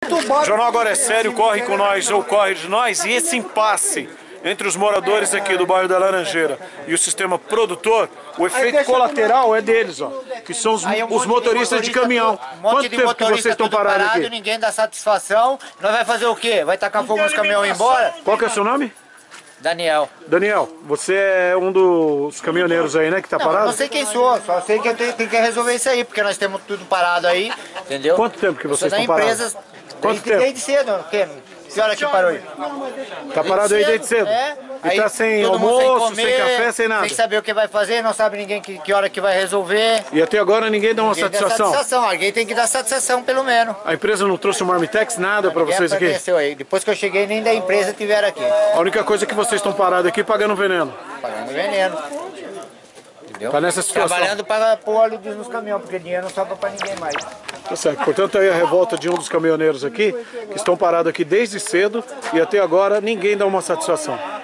O Jornal Agora é Sério corre com nós ou corre de nós, e esse impasse entre os moradores aqui do bairro da Laranjeira e o sistema produtor, o efeito colateral é deles, ó, que são os motoristas de caminhão. Quanto tempo que vocês estão parados aqui? Ninguém dá satisfação. Nós vai fazer o quê? Vai tacar fogo nos caminhões e ir embora? Qual que é o seu nome? Daniel. Daniel, você é um dos caminhoneiros aí, né, que tá parado? Não sei quem sou, só sei que eu tenho que resolver isso aí, porque nós temos tudo parado aí, entendeu? Quanto tempo que vocês estão parados? Quanto tempo? Desde cedo, o quê? Que hora que parou aí? Tá parado aí desde cedo? É. E tá sem almoço, sem café, sem nada? Sem saber o que vai fazer, não sabe ninguém que hora que vai resolver. E até agora ninguém dá uma satisfação? Alguém tem que dar satisfação pelo menos. A empresa não trouxe o Marmitex, nada pra vocês aqui? Aí. Depois que eu cheguei, nem da empresa tiveram aqui. A única coisa é que vocês estão parados aqui pagando veneno. Pagando veneno. Entendeu? Tá nessa situação. Trabalhando para pôr óleo nos caminhões, porque dinheiro não sobra para ninguém mais. Tá certo. Portanto, aí a revolta de um dos caminhoneiros aqui, que estão parados aqui desde cedo e até agora ninguém dá uma satisfação.